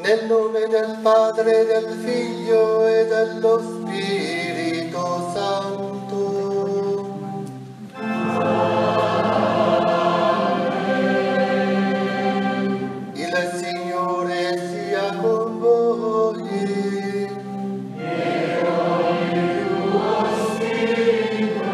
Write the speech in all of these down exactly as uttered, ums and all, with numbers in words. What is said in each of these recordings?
Nel nome del Padre, del Figlio e dello Spirito Santo. Amen. Il Signore sia con voi. E con il tuo spirito.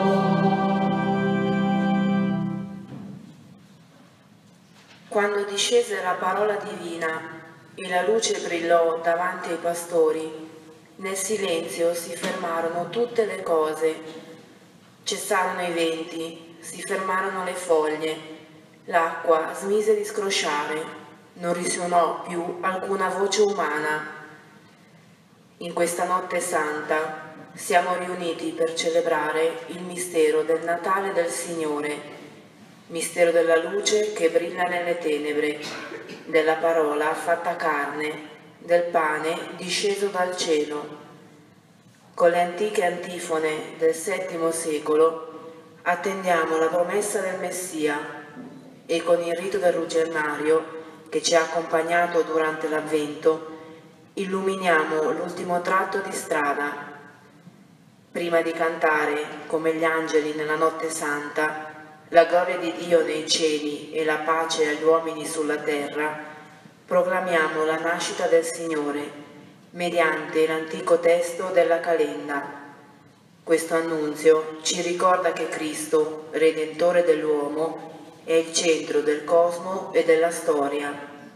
Quando discese la parola divina e la luce brillò davanti ai pastori, nel silenzio si fermarono tutte le cose. Cessarono i venti, si fermarono le foglie, l'acqua smise di scrosciare, non risuonò più alcuna voce umana. In questa notte santa siamo riuniti per celebrare il mistero del Natale del Signore, mistero della luce che brilla nelle tenebre, della parola fatta carne, del pane disceso dal cielo. Con le antiche antifone del settimo secolo attendiamo la promessa del Messia e con il rito del Lucernario che ci ha accompagnato durante l'Avvento illuminiamo l'ultimo tratto di strada. Prima di cantare, come gli angeli nella notte santa, la gloria di Dio nei cieli e la pace agli uomini sulla terra, proclamiamo la nascita del Signore mediante l'antico testo della Calenda. Questo annunzio ci ricorda che Cristo, Redentore dell'uomo, è il centro del cosmo e della storia.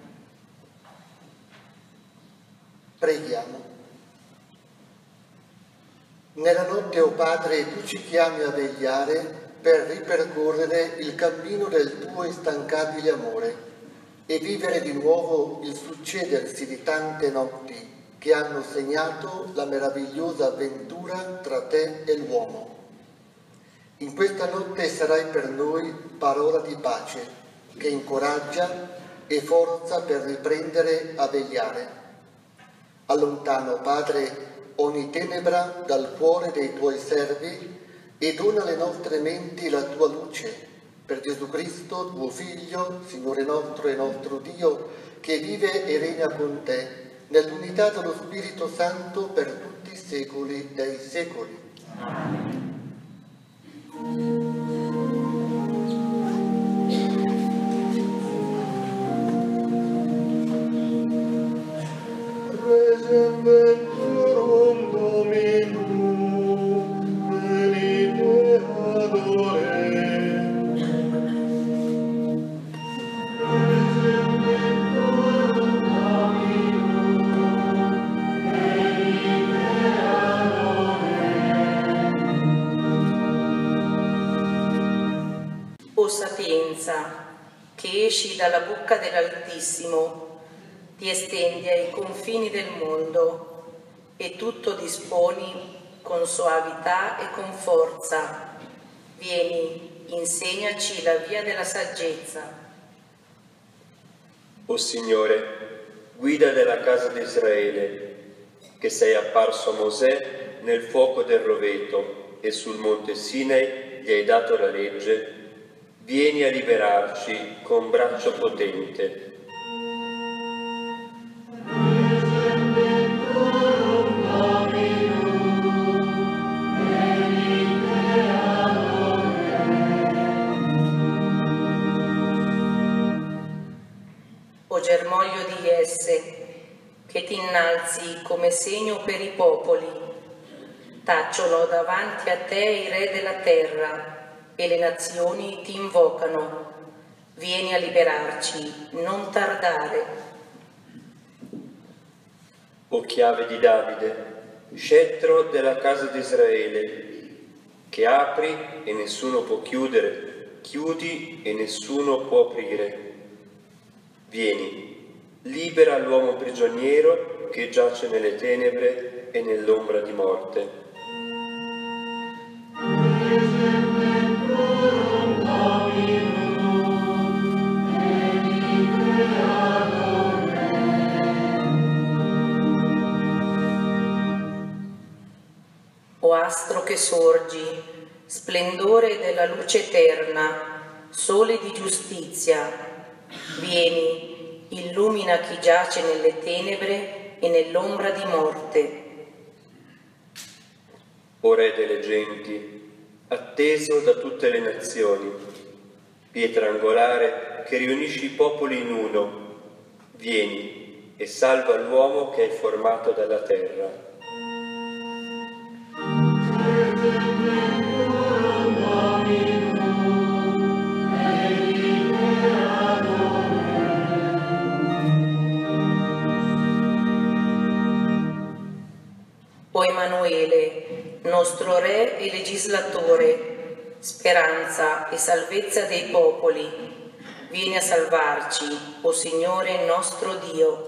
Preghiamo. Nella notte, o Padre, tu ci chiami a vegliare per ripercorrere il cammino del tuo instancabile amore e vivere di nuovo il succedersi di tante notti che hanno segnato la meravigliosa avventura tra te e l'uomo. In questa notte sarai per noi parola di pace che incoraggia e forza per riprendere a vegliare. Allontana, Padre, ogni tenebra dal cuore dei tuoi servi e dona alle nostre menti la tua luce, per Gesù Cristo, tuo Figlio, Signore nostro e nostro Dio, che vive e regna con te, nell'unità dello Spirito Santo per tutti i secoli dei secoli. Amen. O sapienza, che esci dalla bocca dell'Altissimo, ti estendi ai confini del mondo e tutto disponi con soavità e con forza. Vieni, insegnaci la via della saggezza. O Signore, guida della casa di Israele, che sei apparso a Mosè nel fuoco del roveto e sul monte Sinai gli hai dato la legge, vieni a liberarci con braccio potente. O germoglio di Jesse, che ti innalzi come segno per i popoli, tacciono davanti a te i re della terra e le nazioni ti invocano. Vieni a liberarci, non tardare. O chiave di Davide, scettro della casa di Israele, che apri e nessuno può chiudere, chiudi e nessuno può aprire. Vieni, libera l'uomo prigioniero che giace nelle tenebre e nell'ombra di morte. O astro che sorgi, splendore della luce eterna, sole di giustizia, vieni, illumina chi giace nelle tenebre e nell'ombra di morte. O Re delle genti, atteso da tutte le nazioni, pietra angolare che riunisci i popoli in uno, vieni e salva l'uomo che hai formato dalla terra. O Emanuele, nostro Re e Legislatore, speranza e salvezza dei popoli, vieni a salvarci, o Signore nostro Dio.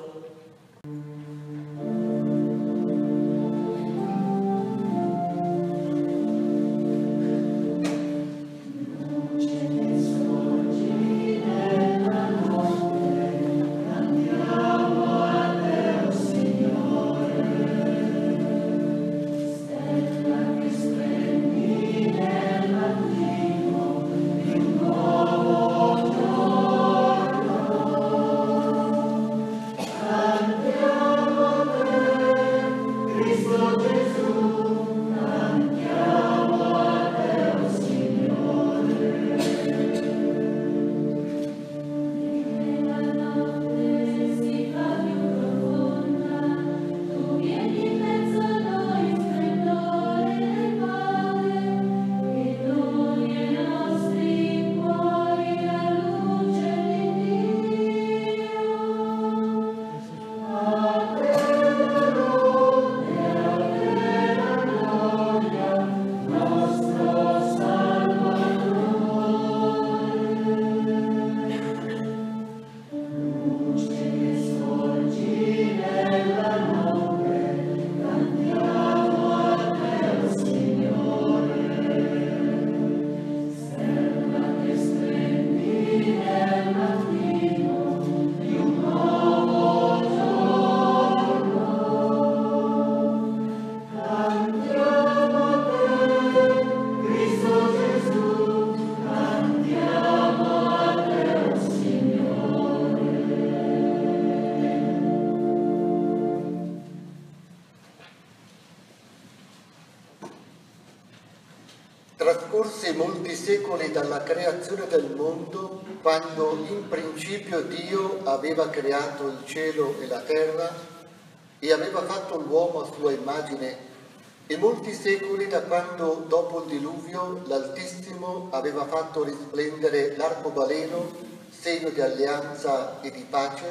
Trascorsi molti secoli dalla creazione del mondo, quando in principio Dio aveva creato il cielo e la terra e aveva fatto l'uomo a sua immagine, e molti secoli da quando, dopo il diluvio, l'Altissimo aveva fatto risplendere l'arcobaleno, segno di alleanza e di pace,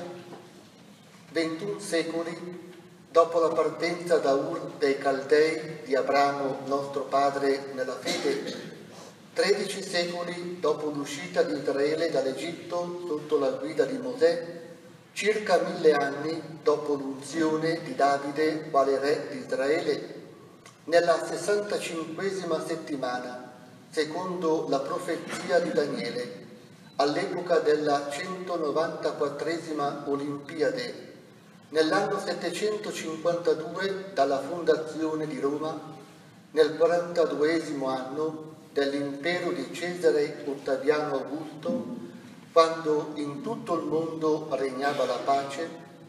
ventuno secoli dopo la partenza da Ur dei Caldei di Abramo, nostro padre nella fede, tredici secoli dopo l'uscita di Israele dall'Egitto sotto la guida di Mosè, circa mille anni dopo l'unzione di Davide quale re di Israele, nella sessantacinquesima settimana, secondo la profezia di Daniele, all'epoca della centonovantaquattresima Olimpiade, nell'anno settecentocinquantadue dalla fondazione di Roma, nel quarantaduesimo anno dell'impero di Cesare Ottaviano Augusto, quando in tutto il mondo regnava la pace,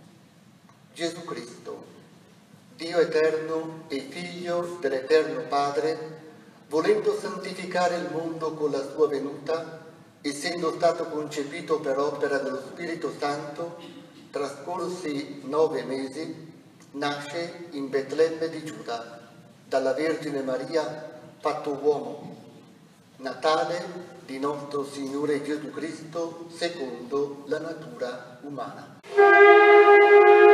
Gesù Cristo, Dio eterno e Figlio dell'Eterno Padre, volendo santificare il mondo con la sua venuta, essendo stato concepito per opera dello Spirito Santo, trascorsi nove mesi, nasce in Betlemme di Giuda, dalla Vergine Maria, fatto uomo. Natale di nostro Signore Gesù Cristo, secondo la natura umana.